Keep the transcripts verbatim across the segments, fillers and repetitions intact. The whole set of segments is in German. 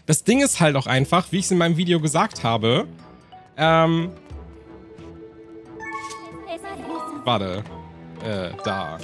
Das Ding ist halt auch einfach, wie ich es in meinem Video gesagt habe, ähm... Warte. Äh, da.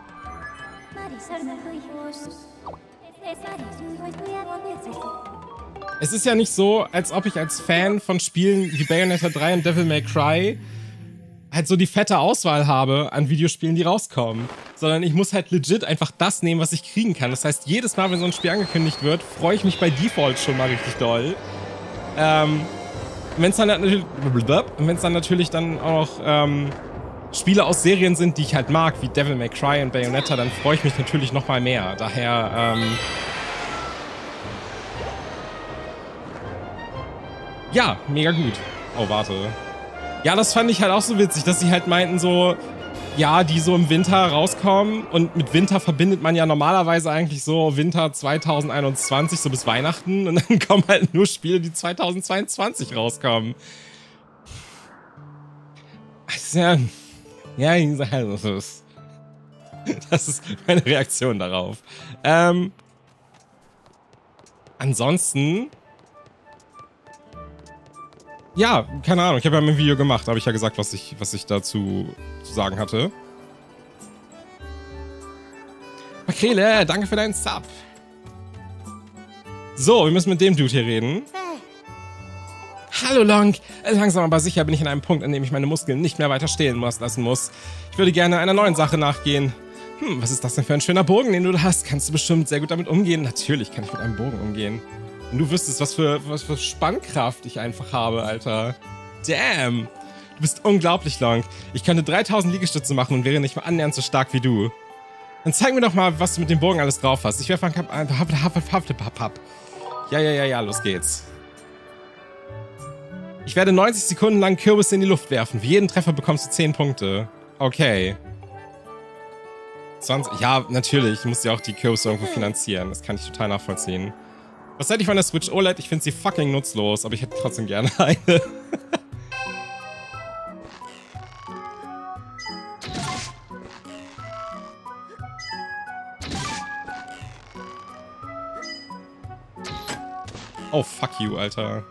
Es ist ja nicht so, als ob ich als Fan von Spielen wie Bayonetta drei und Devil May Cry halt so die fette Auswahl habe an Videospielen, die rauskommen. Sondern ich muss halt legit einfach das nehmen, was ich kriegen kann. Das heißt, jedes Mal, wenn so ein Spiel angekündigt wird, freue ich mich bei Default schon mal richtig doll. Ähm, wenn es dann, dann natürlich dann auch ähm, Spiele aus Serien sind, die ich halt mag, wie Devil May Cry und Bayonetta, dann freue ich mich natürlich noch mal mehr. Daher, ähm... ja, mega gut. Oh, warte. Ja, das fand ich halt auch so witzig, dass sie halt meinten so, ja, die so im Winter rauskommen. Und mit Winter verbindet man ja normalerweise eigentlich so Winter zwanzig einundzwanzig, so bis Weihnachten. Und dann kommen halt nur Spiele, die zwanzig zweiundzwanzig rauskommen. Ja, ja, das ist, das ist meine Reaktion darauf. Ähm, ansonsten... Ja, keine Ahnung. Ich habe ja ein Video gemacht, habe ich ja gesagt, was ich, was ich dazu zu sagen hatte. Makrele, danke für deinen Sub. So, wir müssen mit dem Dude hier reden. Hallo Long. Langsam aber sicher bin ich an einem Punkt, an dem ich meine Muskeln nicht mehr weiter stehen muss, lassen muss. Ich würde gerne einer neuen Sache nachgehen. Hm, was ist das denn für ein schöner Bogen, den du hast? Kannst du bestimmt sehr gut damit umgehen? Natürlich kann ich mit einem Bogen umgehen. Und du wüsstest, was für, was für Spannkraft ich einfach habe, Alter. Damn. Du bist unglaublich, Long. Ich könnte dreitausend Liegestütze machen und wäre nicht mal annähernd so stark wie du. Dann zeig mir doch mal, was du mit dem Bogen alles drauf hast. Ich werfe ein Kap... Ja, ja, ja, ja, los geht's. Ich werde neunzig Sekunden lang Kürbisse in die Luft werfen. Für jeden Treffer bekommst du zehn Punkte. Okay. zwanzig... Ja, natürlich. Ich muss ja auch die Kürbisse irgendwo finanzieren. Das kann ich total nachvollziehen. Was hätte ich von der Switch O L E D? Ich finde sie fucking nutzlos, aber ich hätte trotzdem gerne eine. Oh, fuck you, Alter.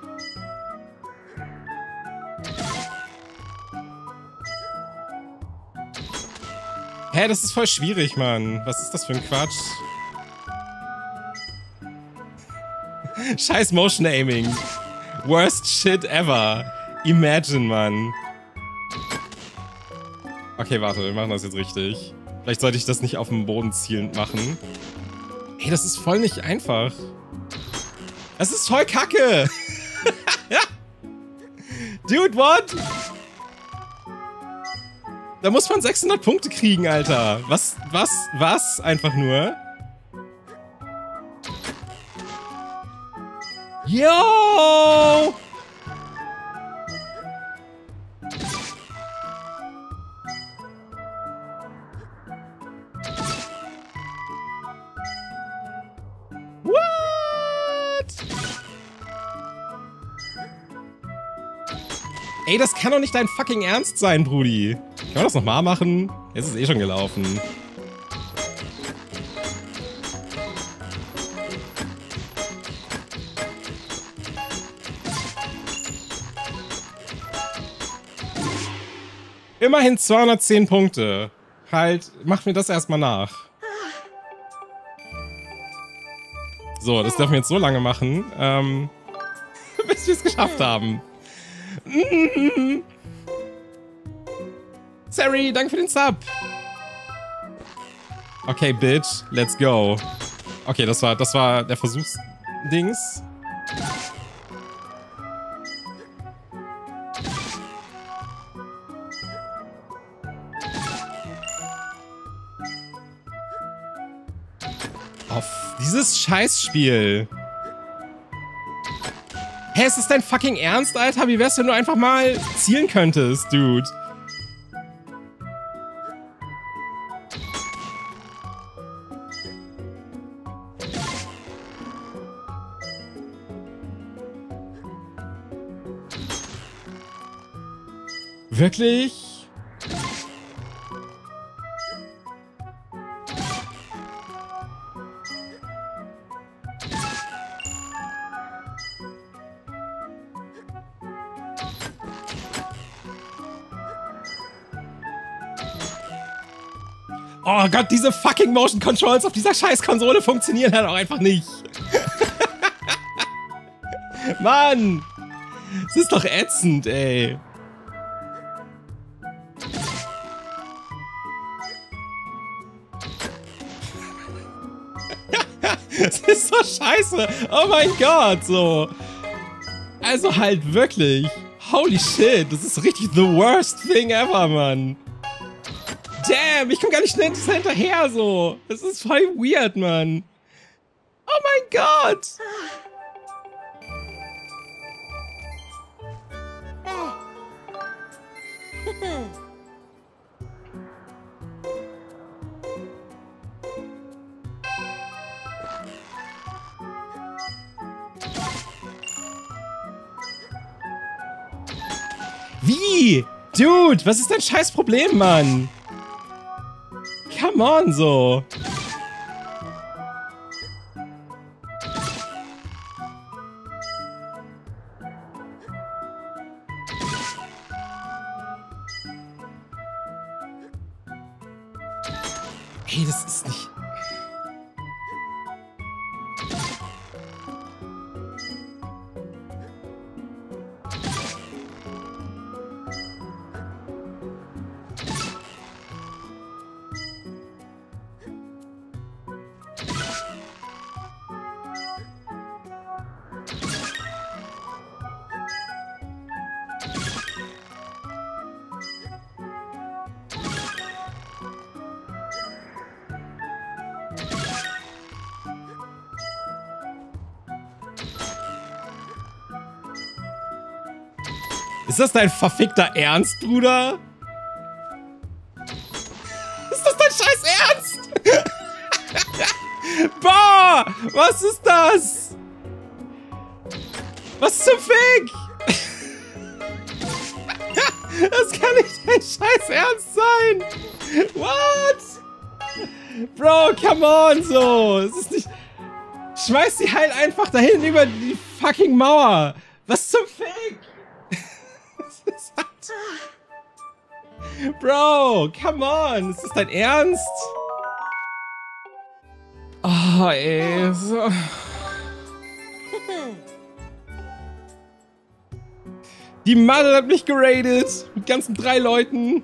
Hä, das ist voll schwierig, Mann. Was ist das für ein Quatsch? Scheiß Motion Aiming. Worst shit ever. Imagine, Mann. Okay, warte, wir machen das jetzt richtig. Vielleicht sollte ich das nicht auf dem Boden zielend machen. Ey, das ist voll nicht einfach. Das ist voll kacke. Dude, what? Da muss man sechshundert Punkte kriegen, Alter. Was, was, was? Einfach nur. Yo! What? Ey, das kann doch nicht dein fucking Ernst sein, Brudi. Kann man das nochmal machen? Jetzt ist es eh schon gelaufen. Immerhin zweihundertzehn Punkte. Halt, mach mir das erstmal nach. So, das dürfen wir jetzt so lange machen, ähm, bis wir es geschafft haben. Sorry, danke für den Sub. Okay, Bitch, let's go. Okay, das war, das war der Versuchsdings. Auf dieses Scheißspiel. Hä, ist das dein fucking Ernst, Alter? Wie wär's, wenn du einfach mal zielen könntest, Dude? Wirklich? Oh Gott, diese fucking Motion Controls auf dieser scheiß Konsole funktionieren halt auch einfach nicht. Mann! Das ist doch ätzend, ey. Das ist so scheiße. Oh mein Gott, so. Also halt wirklich. Holy shit, das ist richtig the worst thing ever, Mann. Damn, ich komm gar nicht schnell hinterher, so. Das ist voll weird, Mann. Oh mein Gott. Wie? Dude, was ist dein scheiß Problem, Mann? Come on, so. Hey, das ist nicht... Ist das dein verfickter Ernst, Bruder? Ist das dein scheiß Ernst? Boah! Was ist das? Was zum Fick? Das kann nicht dein scheiß Ernst sein! What? Bro, come on, so! Es ist nicht... Schmeiß die halt einfach dahin über die fucking Mauer! Was zum Fick? Bro, come on! Ist das dein Ernst? Oh, ey. So. Die Mother hat mich geradet. Mit ganzen drei Leuten.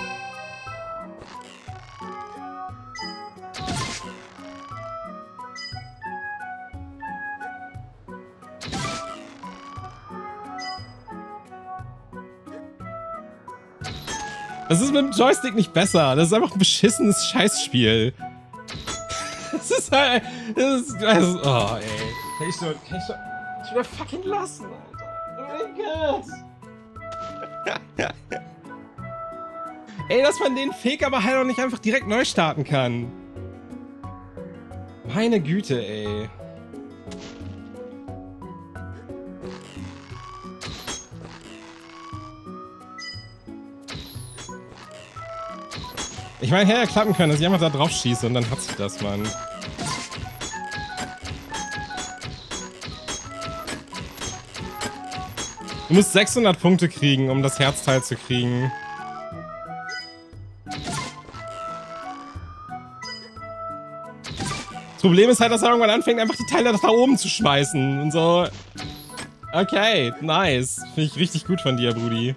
Das ist mit dem Joystick nicht besser. Das ist einfach ein beschissenes Scheißspiel. Das ist halt... Das ist... Also, oh, ey. Kann ich schon... Kann ich schon... Ich will fucking lassen, Alter. Oh mein Gott. Ey, dass man den Fake aber halt auch nicht einfach direkt neu starten kann. Meine Güte, ey. Ich meine, hätte ja klappen können, dass ich einfach da drauf schieße und dann hat sich das, Mann. Du musst sechshundert Punkte kriegen, um das Herzteil zu kriegen. Das Problem ist halt, dass er irgendwann anfängt, einfach die Teile da oben zu schmeißen und so. Okay, nice. Finde ich richtig gut von dir, Brudi.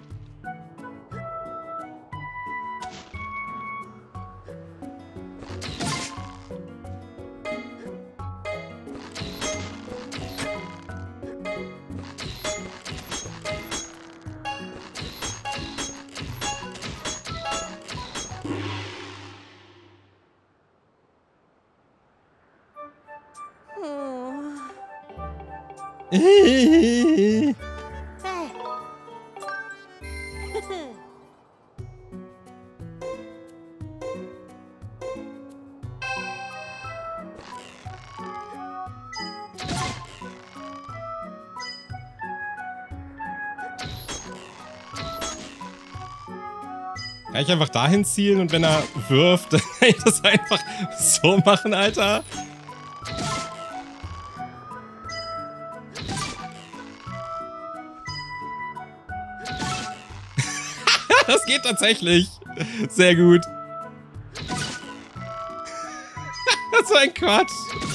Kann ich einfach dahin zielen und wenn er wirft, dann kann ich das einfach so machen, Alter? Das geht tatsächlich. Sehr gut. Was für ein Quatsch.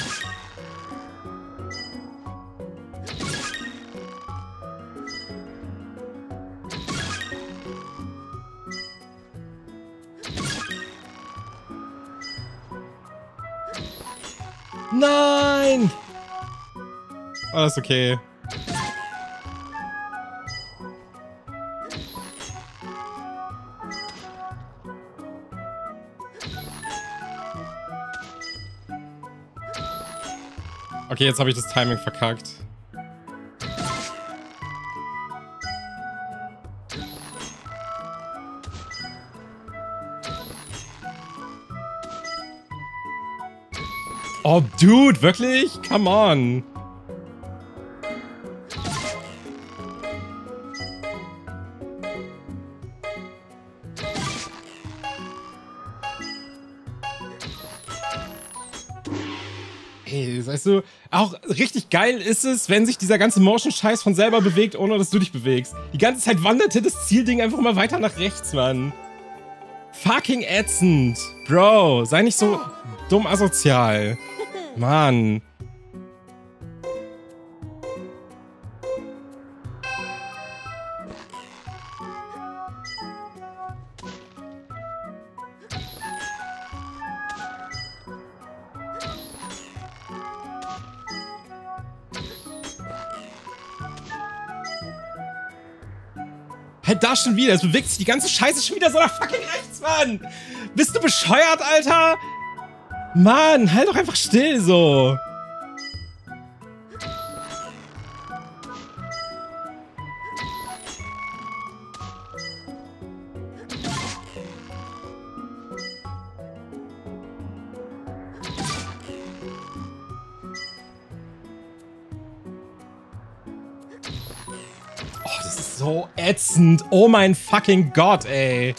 Nein! Oh, das ist okay. Okay, jetzt habe ich das Timing verkackt. Oh, Dude, wirklich? Come on. Ey, weißt du, auch richtig geil ist es, wenn sich dieser ganze Motion-Scheiß von selber bewegt, ohne dass du dich bewegst. Die ganze Zeit wanderte das Zielding einfach mal weiter nach rechts, Mann. Fucking ätzend. Bro, sei nicht so dumm asozial. Mann. Halt da schon wieder. Es bewegt sich die ganze Scheiße schon wieder so nach fucking rechts, Mann. Bist du bescheuert, Alter? Mann, halt doch einfach still so. Oh, das ist so ätzend. Oh mein fucking Gott, ey.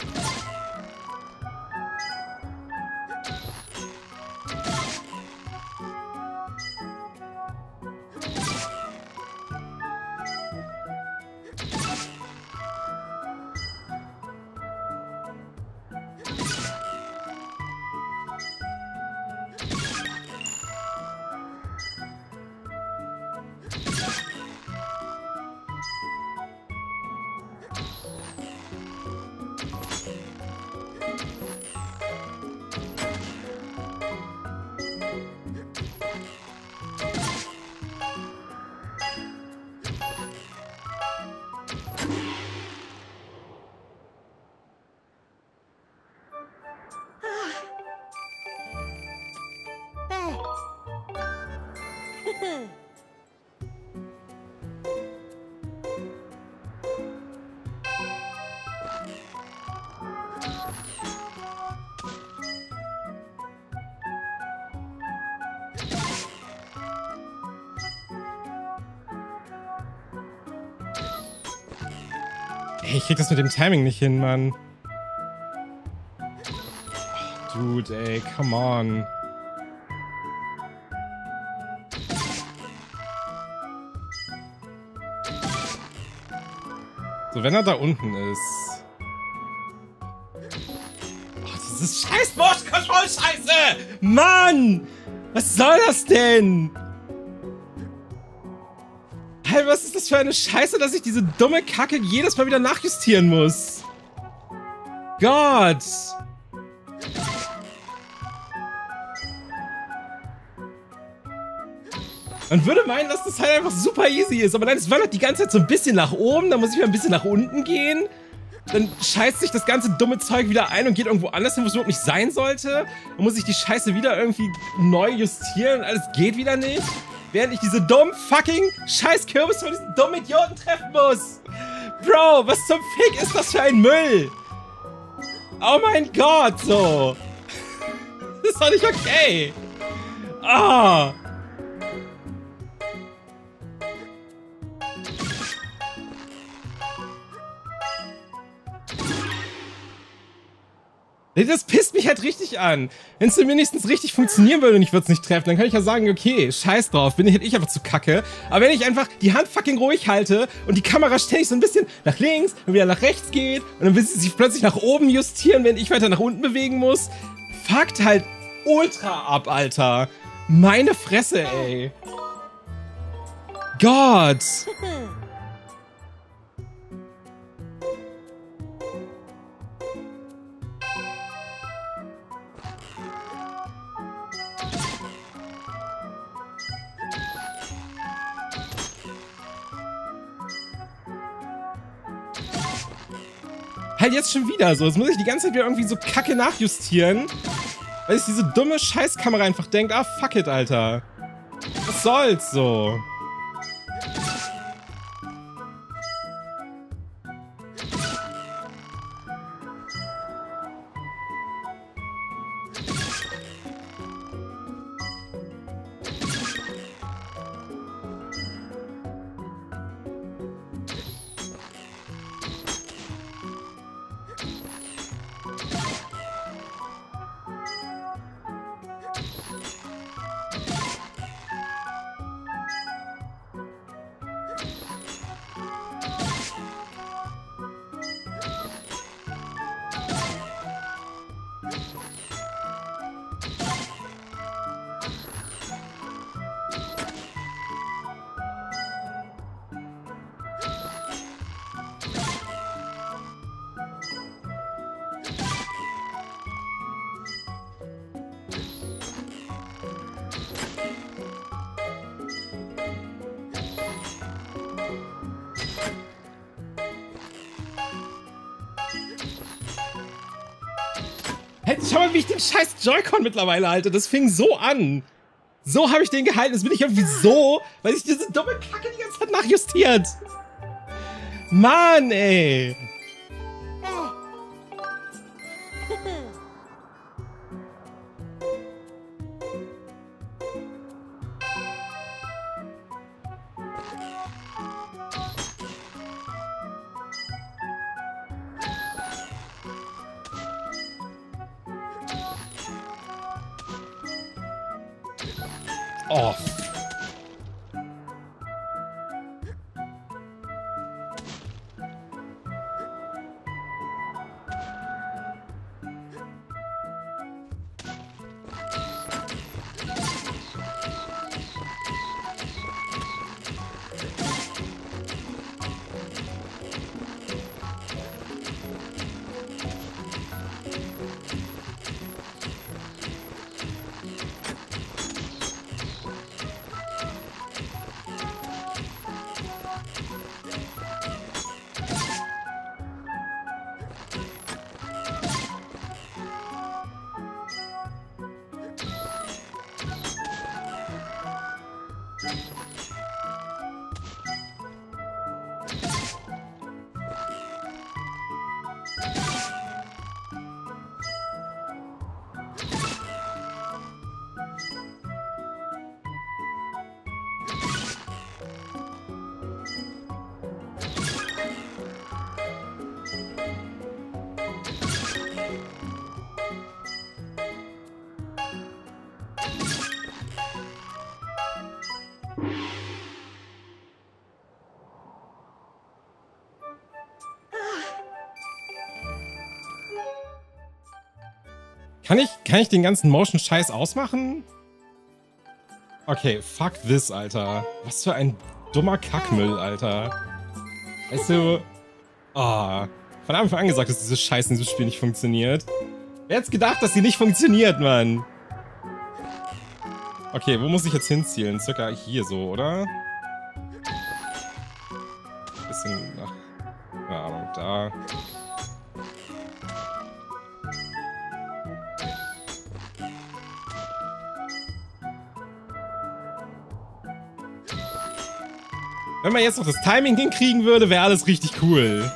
Ey, ich krieg das mit dem Timing nicht hin, Mann. Oh, Dude, ey, come on. So, wenn er da unten ist. Oh, dieses scheiß Motion Control Scheiße! Mann! Was soll das denn? Hey, was ist das für eine Scheiße, dass ich diese dumme Kacke jedes Mal wieder nachjustieren muss? Gott! Man würde meinen, dass das halt einfach super easy ist, aber nein, es wandert die ganze Zeit so ein bisschen nach oben, dann muss ich mal ein bisschen nach unten gehen. Dann scheißt sich das ganze dumme Zeug wieder ein und geht irgendwo anders hin, wo es überhaupt nicht sein sollte. Dann muss ich die Scheiße wieder irgendwie neu justieren und alles geht wieder nicht. Während ich diese dummen fucking scheiß Kürbis von diesen dummen Idioten treffen muss. Bro, was zum Fick ist das für ein Müll? Oh mein Gott, so. Das ist doch nicht okay. Ah. Das pisst mich halt richtig an. Wenn es wenigstens richtig funktionieren würde und ich würde es nicht treffen, dann kann ich ja sagen, okay, scheiß drauf, bin ich, ich einfach zu kacke. Aber wenn ich einfach die Hand fucking ruhig halte und die Kamera ständig so ein bisschen nach links und wieder nach rechts geht und dann will sie sich plötzlich nach oben justieren, wenn ich weiter nach unten bewegen muss, fuckt halt ultra ab, Alter. Meine Fresse, ey. Gott. Halt jetzt schon wieder so. Jetzt muss ich die ganze Zeit wieder irgendwie so kacke nachjustieren. Weil sich diese dumme Scheißkamera einfach denkt, ah, fuck it, Alter. Was soll's so? Hey, schau mal, wie ich den scheiß Joy-Con mittlerweile halte. Das fing so an. So habe ich den gehalten. Jetzt bin ich irgendwie so, weil ich diese dumme Kacke die ganze Zeit nachjustiert. Mann, ey. Oh. Kann ich, kann ich den ganzen Motion-Scheiß ausmachen? Okay, fuck this, Alter. Was für ein dummer Kackmüll, Alter. Weißt du... Ah, von Anfang an gesagt, dass diese Scheiße in diesem Spiel nicht funktioniert. Wer hätte gedacht, dass sie nicht funktioniert, Mann? Okay, wo muss ich jetzt hinzielen? Circa hier so, oder? Bisschen nach... keine Ahnung, da... Wenn man jetzt noch das Timing hinkriegen würde, wäre alles richtig cool.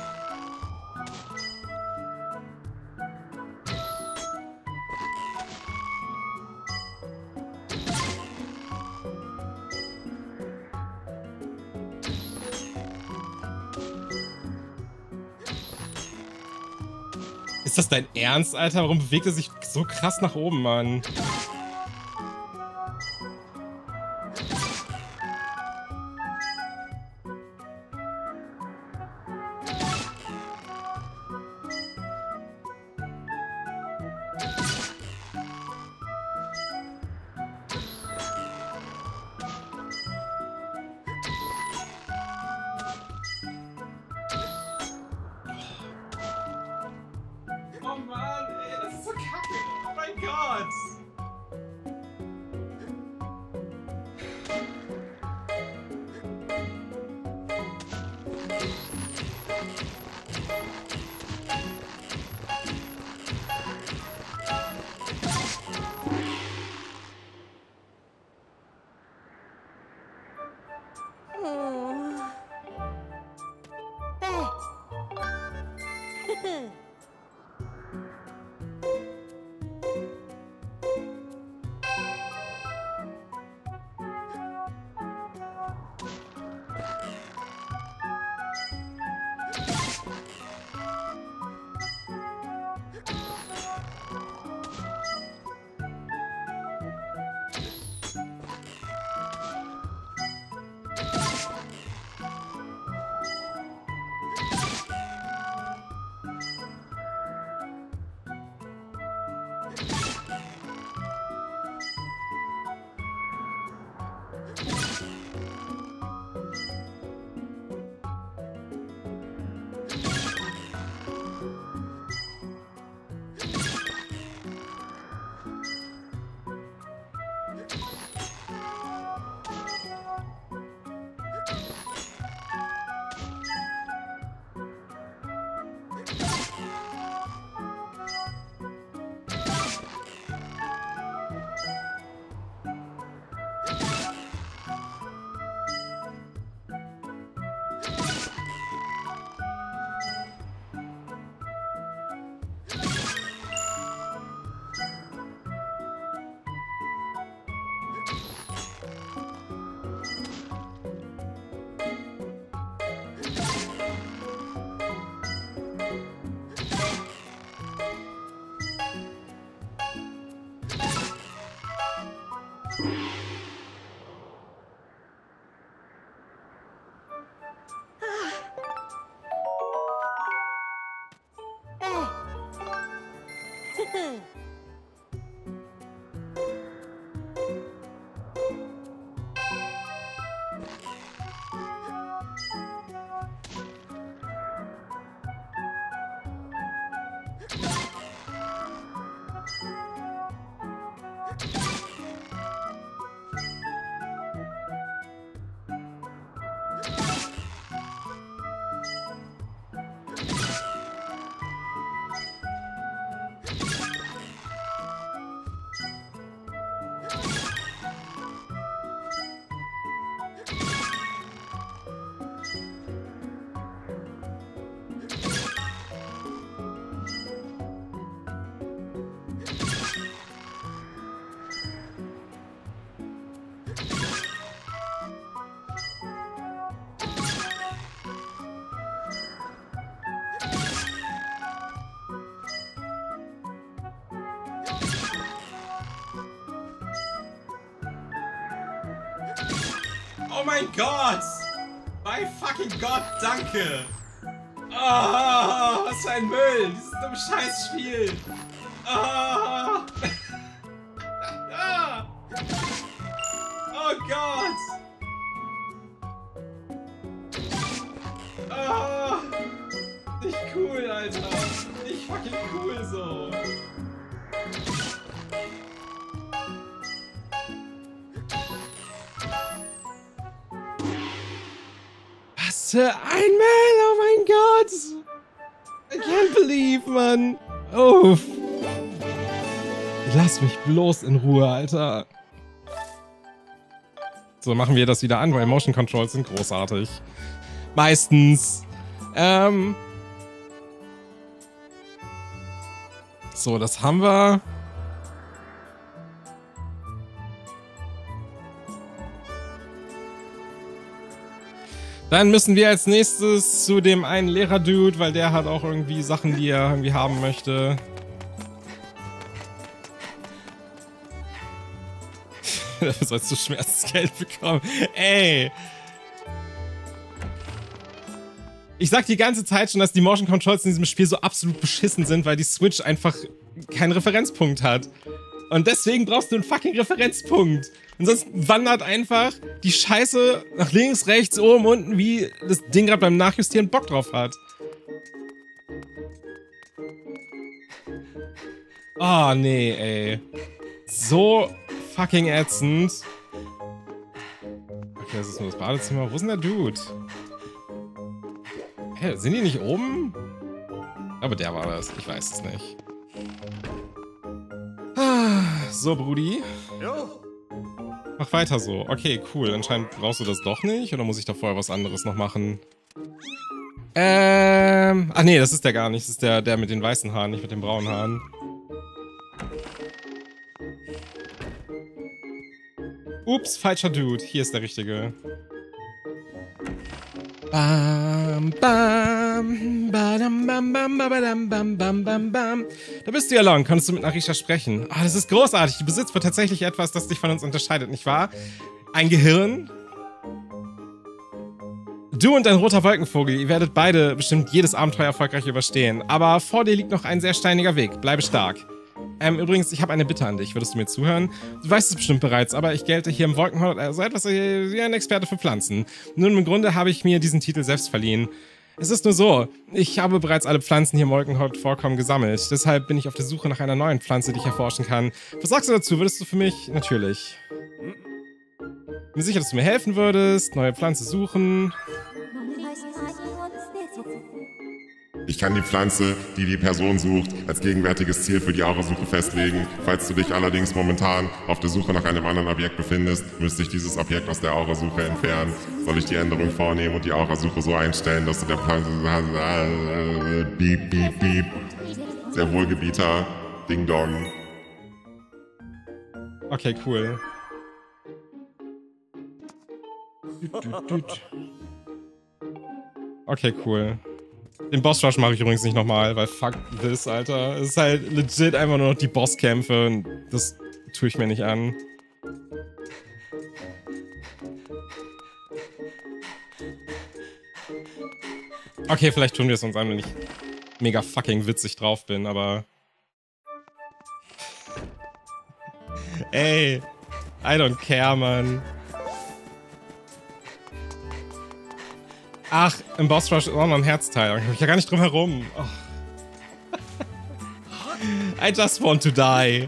Ist das dein Ernst, Alter? Warum bewegt er sich so krass nach oben, Mann? Oh mein Gott! Mein fucking Gott, danke! Oh, was für ein Müll! Dieses dumme Scheißspiel! Oh. Oh Gott! Oh. Nicht cool, Alter! Nicht fucking cool so! Was für ein Müll! Oh mein Gott! I can't believe, Mann! Uff! Lass mich bloß in Ruhe, Alter! So, machen wir das wieder an, weil Motion Controls sind großartig. Meistens. Ähm. So, das haben wir. Dann müssen wir als nächstes zu dem einen Lehrer-Dude, weil der hat auch irgendwie Sachen, die er irgendwie haben möchte. Dafür sollst du Schmerzensgeld bekommen. Ey! Ich sag die ganze Zeit schon, dass die Motion Controls in diesem Spiel so absolut beschissen sind, weil die Switch einfach keinen Referenzpunkt hat. Und deswegen brauchst du einen fucking Referenzpunkt. Und sonst wandert einfach die Scheiße nach links, rechts, oben, unten, wie das Ding gerade beim Nachjustieren Bock drauf hat. Oh, nee, ey. So fucking ätzend. Okay, das ist nur das Badezimmer. Wo ist denn der Dude? Hä, sind die nicht oben? Aber der war das. Ich weiß es nicht. So, Brudi. Mach weiter so. Okay, cool. Anscheinend brauchst du das doch nicht. Oder muss ich da vorher was anderes noch machen? Ähm. Ach nee, das ist der gar nicht. Das ist der, der mit den weißen Haaren, nicht mit den braunen Haaren. Ups, falscher Dude. Hier ist der richtige. Bam, bam, badam, bam, bam, badam, bam, bam, bam, bam. Da bist du ja, Long. Konntest du mit Narisha sprechen? Ah, das ist großartig. Du besitzt wohl tatsächlich etwas, das dich von uns unterscheidet, nicht wahr? Ein Gehirn? Du und dein roter Wolkenvogel, ihr werdet beide bestimmt jedes Abenteuer erfolgreich überstehen. Aber vor dir liegt noch ein sehr steiniger Weg. Bleibe stark. Ähm, übrigens, ich habe eine Bitte an dich. Würdest du mir zuhören? Du weißt es bestimmt bereits, aber ich gelte hier im Wolkenhort als etwas wie ein Experte für Pflanzen. Nun, im Grunde habe ich mir diesen Titel selbst verliehen. Es ist nur so, ich habe bereits alle Pflanzen hier im Wolkenhort Vorkommen gesammelt. Deshalb bin ich auf der Suche nach einer neuen Pflanze, die ich erforschen kann. Was sagst du dazu? Würdest du für mich? Natürlich. Bin sicher, dass du mir helfen würdest. Neue Pflanze suchen. Ich kann die Pflanze, die die Person sucht, als gegenwärtiges Ziel für die Aurasuche festlegen. Falls du dich allerdings momentan auf der Suche nach einem anderen Objekt befindest, müsste ich dieses Objekt aus der Aurasuche entfernen. Soll ich die Änderung vornehmen und die Aurasuche so einstellen, dass du der Pflanze... Beep, beep, beep. Sehr Wohlgebieter. Ding Dong. Okay, cool. Okay, cool. Den Boss-Rush mache ich übrigens nicht nochmal, weil fuck this, Alter. Es ist halt legit einfach nur noch die Bosskämpfe und das tue ich mir nicht an. Okay, vielleicht tun wir es uns an, wenn ich mega fucking witzig drauf bin, aber... Ey, I don't care, Mann. Ach, im Boss Rush ist auch noch ein Herzteil. Da komme ich ja gar nicht drum herum. Oh. I just want to die.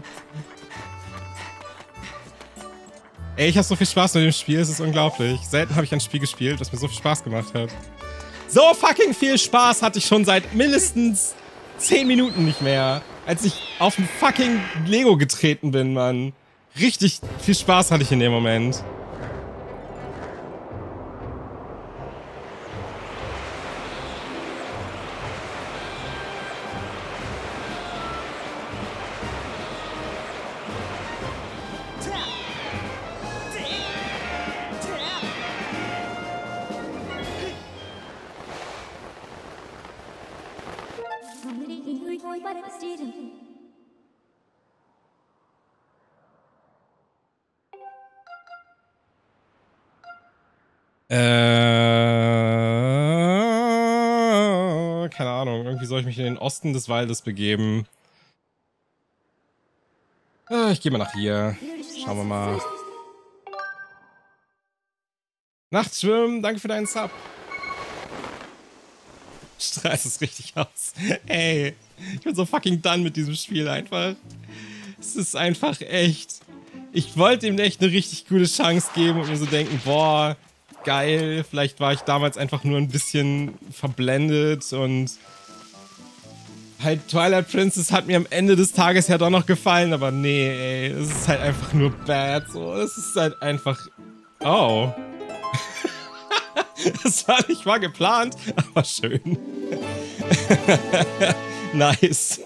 Ey, ich habe so viel Spaß mit dem Spiel, es ist unglaublich. Selten habe ich ein Spiel gespielt, das mir so viel Spaß gemacht hat. So fucking viel Spaß hatte ich schon seit mindestens zehn Minuten nicht mehr. Als ich auf ein fucking Lego getreten bin, Mann. Richtig viel Spaß hatte ich in dem Moment. Äh, keine Ahnung, irgendwie soll ich mich in den Osten des Waldes begeben. Äh, ich gehe mal nach hier. Schauen wir mal. Nachtschwimmen, danke für deinen Sub. Strahlt es richtig aus. Ey, ich bin so fucking done mit diesem Spiel einfach. Es ist einfach echt... Ich wollte ihm echt eine richtig gute Chance geben und mir so denken, boah, geil, vielleicht war ich damals einfach nur ein bisschen verblendet und halt Twilight Princess hat mir am Ende des Tages ja doch noch gefallen, aber nee, ey, es ist halt einfach nur bad, so, es ist halt einfach... Oh. Das war nicht mal geplant, aber schön. Nice.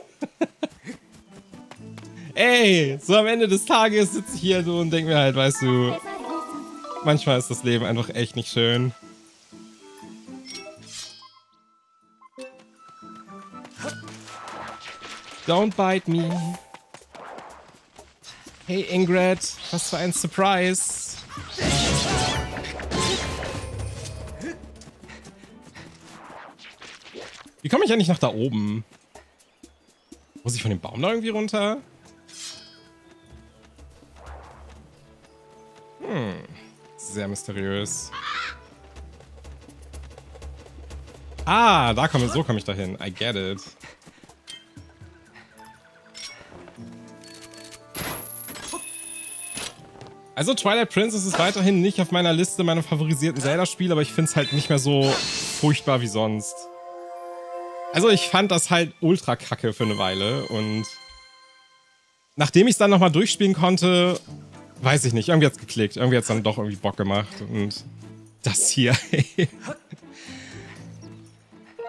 Ey, so am Ende des Tages sitze ich hier so und denke mir halt, weißt du, manchmal ist das Leben einfach echt nicht schön. Don't bite me. Hey Ingrid, was für ein Surprise. Wie komme ich eigentlich nach da oben? Muss ich von dem Baum da irgendwie runter? Hm. Sehr mysteriös. Ah, da komme, so komme ich dahin. I get it. Also Twilight Princess ist weiterhin nicht auf meiner Liste meiner favorisierten Zelda-Spiele, aber ich finde es halt nicht mehr so furchtbar wie sonst. Also ich fand das halt ultra kacke für eine Weile und nachdem ich es dann nochmal durchspielen konnte, weiß ich nicht, irgendwie hat's geklickt, irgendwie hat's dann doch irgendwie Bock gemacht und das hier, ey.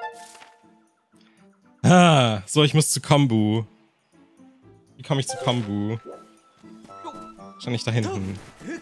Ah, so, ich muss zu Kombu. Wie komme ich zu Kombu? Wahrscheinlich da hinten.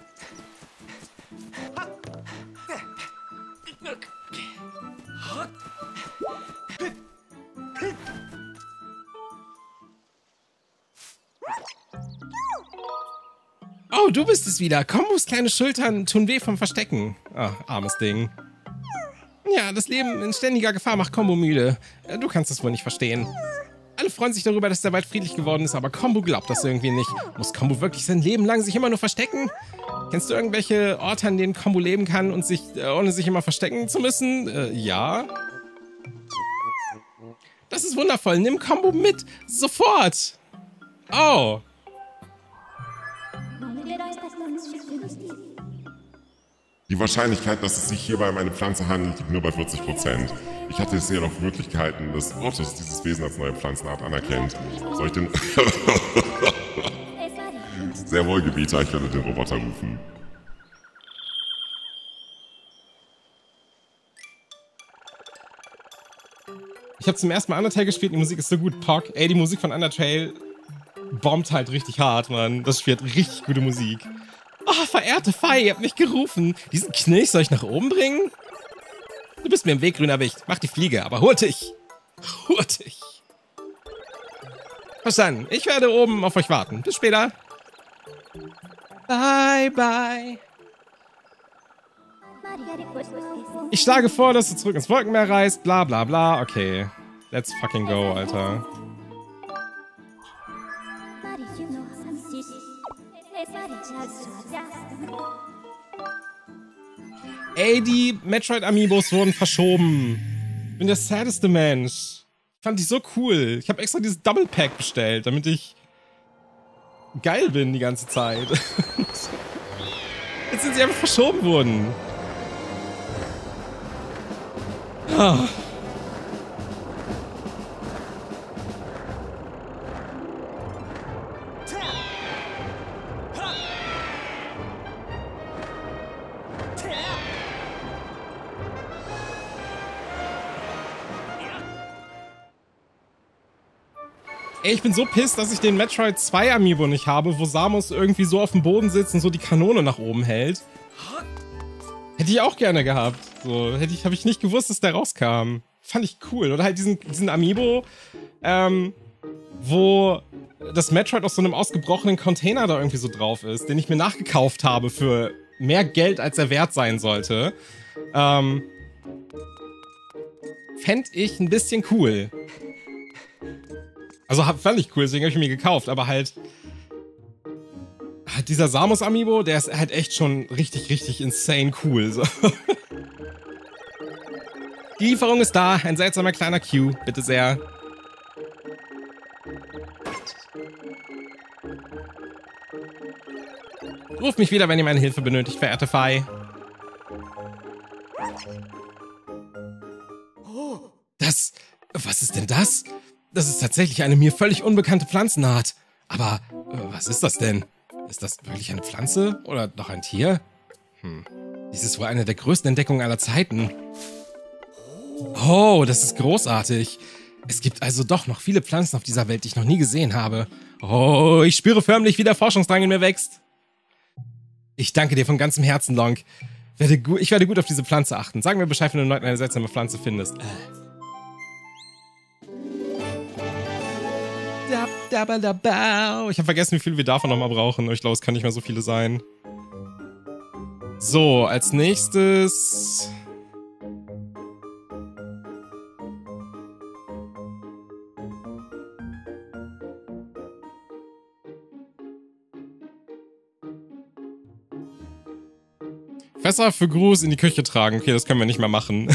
Oh, du bist es wieder. Kombus kleine Schultern tun weh vom Verstecken. Ah, armes Ding. Ja, das Leben in ständiger Gefahr macht Kombu müde. Du kannst es wohl nicht verstehen. Alle freuen sich darüber, dass der Wald friedlich geworden ist, aber Kombu glaubt das irgendwie nicht. Muss Kombu wirklich sein Leben lang sich immer nur verstecken? Kennst du irgendwelche Orte, an denen Kombu leben kann und sich, äh, ohne sich immer verstecken zu müssen? Äh, ja. Das ist wundervoll. Nimm Kombu mit. Sofort. Oh. Die Wahrscheinlichkeit, dass es sich hierbei um eine Pflanze handelt, liegt nur bei vierzig Prozent. Ich hatte es jedoch für möglich gehalten, dass Ortus dieses Wesen als neue Pflanzenart anerkennt. Soll ich den... Sehr wohl, Gebieter, ich werde den Roboter rufen. Ich habe zum ersten Mal Undertale gespielt, die Musik ist so gut. Pock, ey, die Musik von Undertale bombt halt richtig hart, Mann. Das spielt richtig gute Musik. Oh, verehrte Fei, ihr habt mich gerufen. Diesen Knilch soll ich nach oben bringen? Du bist mir im Weg, grüner Wicht. Mach die Fliege, aber hol dich. Hol dich. Verstanden. Ich werde oben auf euch warten. Bis später. Bye, bye. Ich schlage vor, dass du zurück ins Wolkenmeer reist. Bla, bla, bla. Okay. Let's fucking go, Alter. Ey, die Metroid-Amiibos wurden verschoben. Ich bin der saddeste Mensch. Ich fand die so cool. Ich habe extra dieses Double Pack bestellt, damit ich geil bin die ganze Zeit. Jetzt sind sie einfach verschoben worden. Ah. Ey, ich bin so pisst, dass ich den Metroid zwei Amiibo nicht habe, wo Samus irgendwie so auf dem Boden sitzt und so die Kanone nach oben hält. Hätte ich auch gerne gehabt. So, hätte ich, habe ich nicht gewusst, dass der rauskam. Fand ich cool. Oder halt diesen, diesen Amiibo, ähm, wo das Metroid aus so einem ausgebrochenen Container da irgendwie so drauf ist, den ich mir nachgekauft habe für mehr Geld, als er wert sein sollte. Ähm, fänd ich ein bisschen cool. Also fand ich cool, deswegen habe ich ihn mir gekauft, aber halt, halt dieser Samus Amiibo, der ist halt echt schon richtig, richtig insane cool. So. Die Lieferung ist da, ein seltsamer kleiner Q, bitte sehr. Ruft mich wieder, wenn ihr meine Hilfe benötigt, verehrte Fei. Das, was ist denn das? Das ist tatsächlich eine mir völlig unbekannte Pflanzenart. Aber, äh, was ist das denn? Ist das wirklich eine Pflanze? Oder noch ein Tier? Hm. Dies ist wohl eine der größten Entdeckungen aller Zeiten. Oh, das ist großartig. Es gibt also doch noch viele Pflanzen auf dieser Welt, die ich noch nie gesehen habe. Oh, ich spüre förmlich, wie der Forschungsdrang in mir wächst. Ich danke dir von ganzem Herzen, Long. Werde gu- ich werde gut auf diese Pflanze achten. Sag mir Bescheid, wenn du erneut eine seltsame Pflanze findest. Äh. Ich habe vergessen, wie viel wir davon nochmal brauchen. Ich glaube, es kann nicht mehr so viele sein. So, als nächstes... Fässer für Gruß in die Küche tragen. Okay, das können wir nicht mehr machen.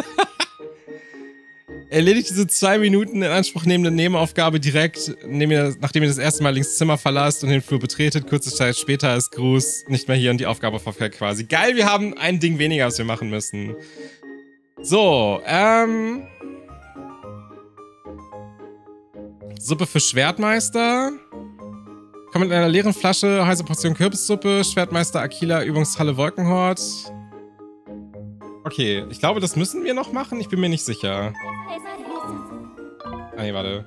Erledigt diese zwei Minuten in Anspruch nehmende Nebenaufgabe direkt, nachdem ihr das erste Mal links Zimmer verlasst und den Flur betretet. Kurze Zeit später als Gruß nicht mehr hier und die Aufgabe verfällt quasi. Geil, wir haben ein Ding weniger, was wir machen müssen. So, ähm... Suppe für Schwertmeister. Kommt mit einer leeren Flasche, heiße Portion Kürbissuppe, Schwertmeister Aquila, Übungshalle Wolkenhort. Okay, ich glaube, das müssen wir noch machen. Ich bin mir nicht sicher. Ah, nee, warte.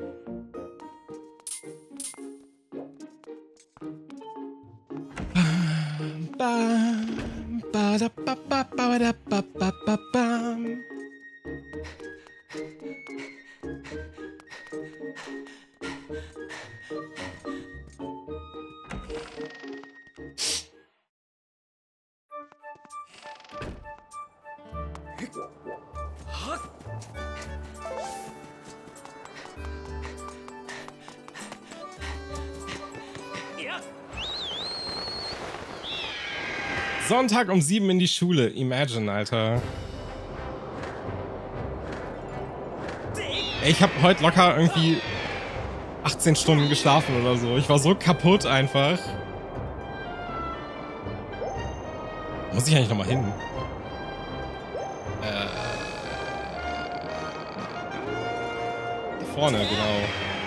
Sonntag um sieben in die Schule. Imagine, Alter. Ey, ich habe heute locker irgendwie achtzehn Stunden geschlafen oder so. Ich war so kaputt einfach. Muss ich eigentlich nochmal hin? Äh. Da vorne, genau.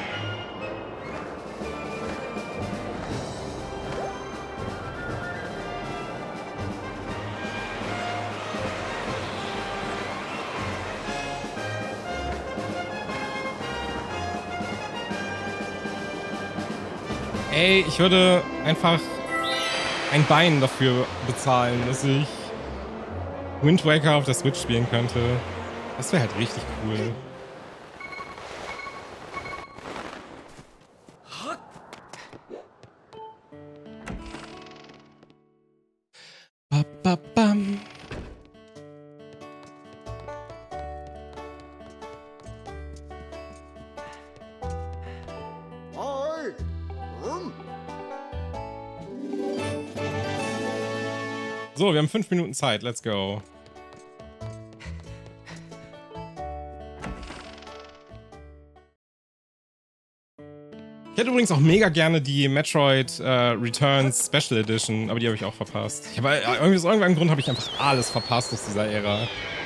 Ey, ich würde einfach ein Bein dafür bezahlen, dass ich Wind Waker auf der Switch spielen könnte. Das wäre halt richtig cool. Ba, ba, bam. So, wir haben fünf Minuten Zeit. Let's go. Ich hätte übrigens auch mega gerne die Metroid äh, Returns Special Edition, aber die habe ich auch verpasst. Ich habe, äh, irgendwie aus irgendeinem Grund habe ich einfach alles verpasst aus dieser Ära.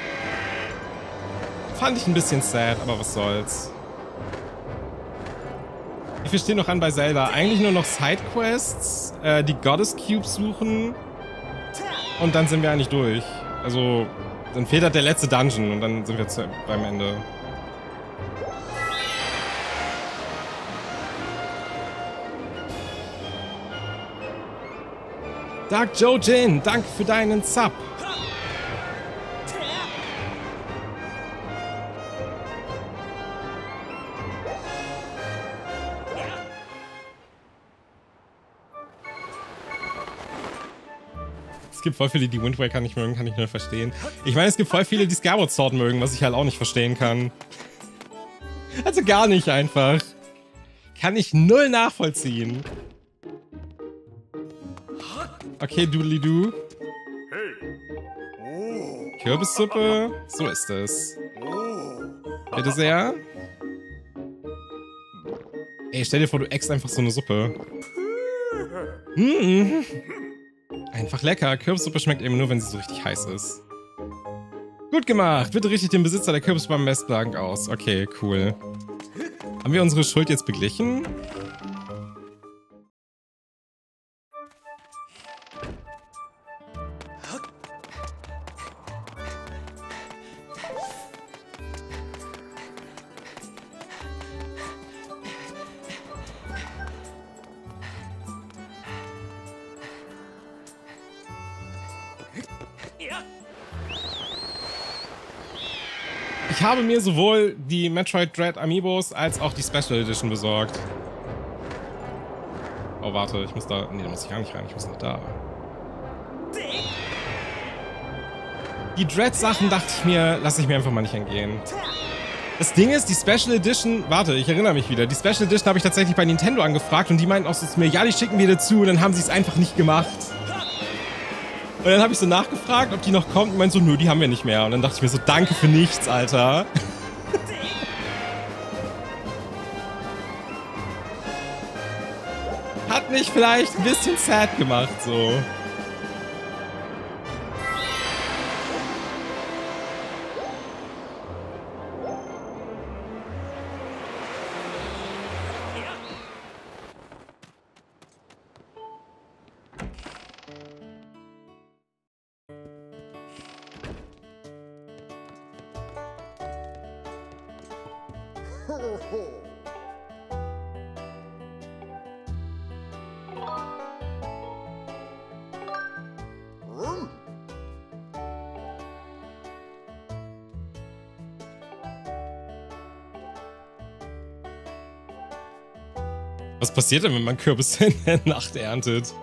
Fand ich ein bisschen sad, aber was soll's. Ich verstehe noch an bei Zelda. Eigentlich nur noch Sidequests, äh, die Goddess Cubes suchen. Und dann sind wir eigentlich durch. Also, dann fehlt halt der letzte Dungeon und dann sind wir zu, beim Ende. Dark Joe-Jin, danke für deinen Sub. Es gibt voll viele, die Wind Waker nicht mögen, kann ich nur verstehen. Ich meine, es gibt voll viele, die Skyward Sword mögen, was ich halt auch nicht verstehen kann. Also gar nicht einfach. Kann ich null nachvollziehen. Okay, Doodly-Doo. Kürbissuppe, so ist es. Bitte sehr. Ey, stell dir vor, du eckst einfach so eine Suppe. Mmh. Einfach lecker. Kürbissuppe schmeckt eben nur, wenn sie so richtig heiß ist. Gut gemacht. Bitte richtig den Besitzer der Kürbis beim Messblank aus. Okay, cool. Haben wir unsere Schuld jetzt beglichen? Ich habe mir sowohl die Metroid Dread Amiibos als auch die Special Edition besorgt. Oh, warte, ich muss da... Nee, da muss ich gar nicht rein, ich muss noch da. Die Dread-Sachen dachte ich mir, lasse ich mir einfach mal nicht entgehen. Das Ding ist, die Special Edition... Warte, ich erinnere mich wieder. Die Special Edition habe ich tatsächlich bei Nintendo angefragt und die meinten auch so zu mir, ja, die schicken wir dazu und dann haben sie es einfach nicht gemacht. Und dann habe ich so nachgefragt, ob die noch kommt und meinte so, nö, die haben wir nicht mehr. Und dann dachte ich mir so, danke für nichts, Alter. Hat mich vielleicht ein bisschen sad gemacht, so. Was passiert denn, wenn man Kürbisse in der Nacht erntet?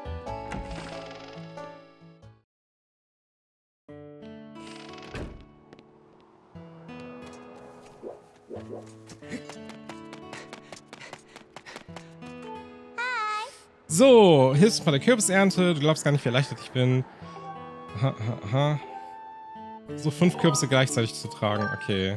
So, hilfst bei der Kürbisernte. Du glaubst gar nicht, wie erleichtert ich bin. Aha, aha, aha. So, fünf Kürbisse gleichzeitig zu tragen. Okay.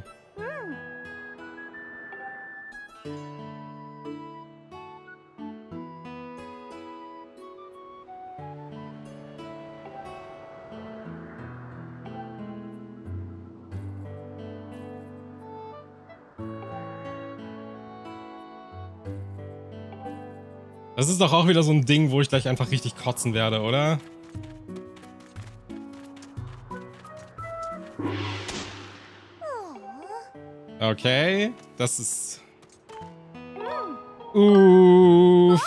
Das ist doch auch wieder so ein Ding, wo ich gleich einfach richtig kotzen werde, oder? Okay, das ist... Uff.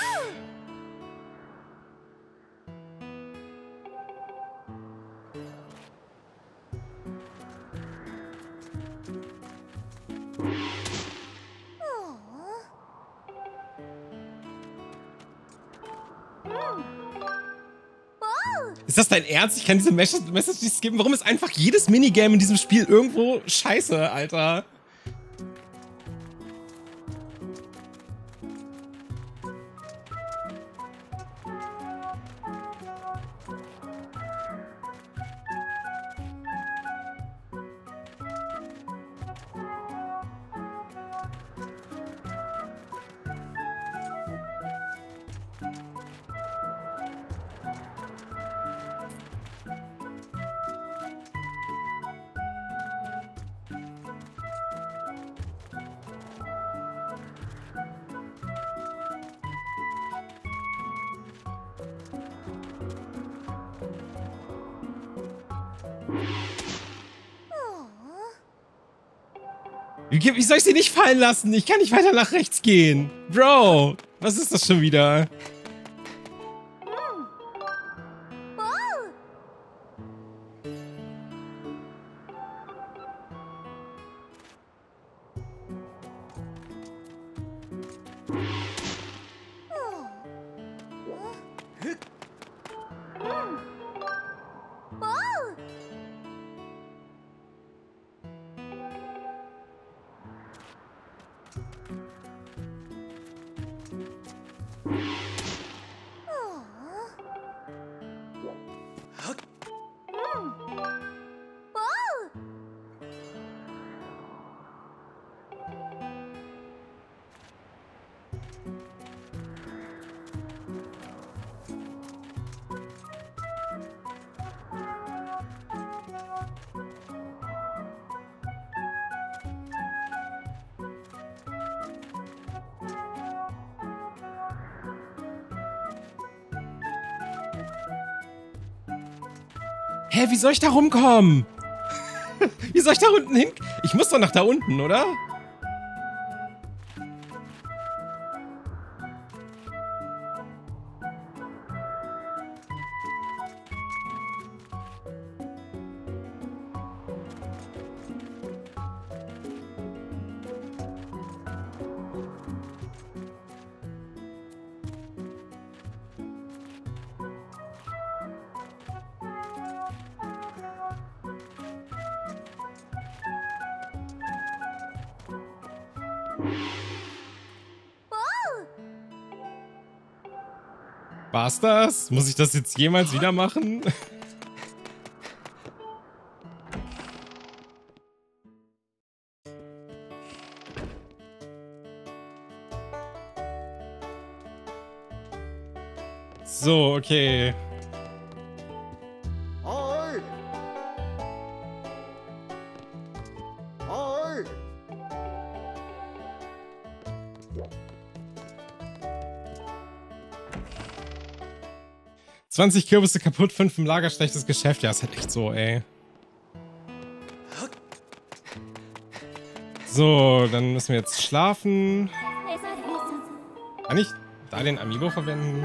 Ist das dein Ernst? Ich kann diese Message nicht skippen. Warum ist einfach jedes Minigame in diesem Spiel irgendwo scheiße, Alter? Wie, wie soll ich sie nicht fallen lassen? Ich kann nicht weiter nach rechts gehen. Bro, was ist das schon wieder? Hä, wie soll ich da rumkommen? Wie soll ich da unten hin? Ich muss doch nach da unten, oder? War's das? Muss ich das jetzt jemals wieder machen? So, okay. Oi! Oi! zwanzig Kürbisse kaputt, fünf im Lager, schlechtes Geschäft. Ja, ist halt echt so, ey. So, dann müssen wir jetzt schlafen. Kann ich da den Amiibo verwenden?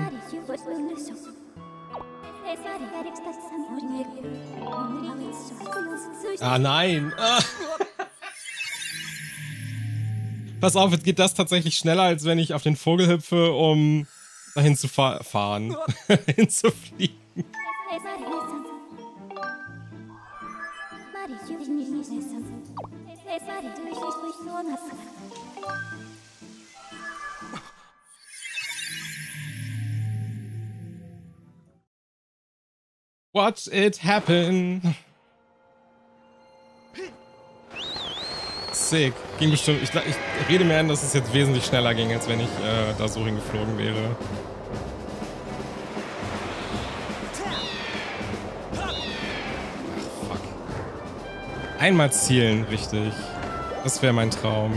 Ah, nein. Ah. Pass auf, jetzt geht das tatsächlich schneller, als wenn ich auf den Vogel hüpfe, um dahin zu fa fahren. Hinzufliegen. Watch it happen. Sick. Ging bestimmt. Ich, ich rede mir an, dass es jetzt wesentlich schneller ging, als wenn ich äh, da so hingeflogen wäre. Fuck. Einmal zielen, richtig. Das wäre mein Traum.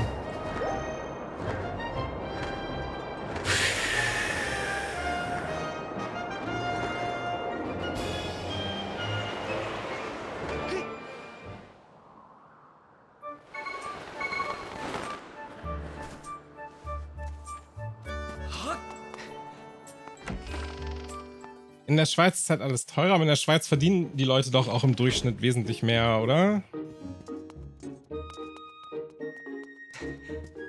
In der Schweiz ist halt alles teurer, aber in der Schweiz verdienen die Leute doch auch im Durchschnitt wesentlich mehr, oder?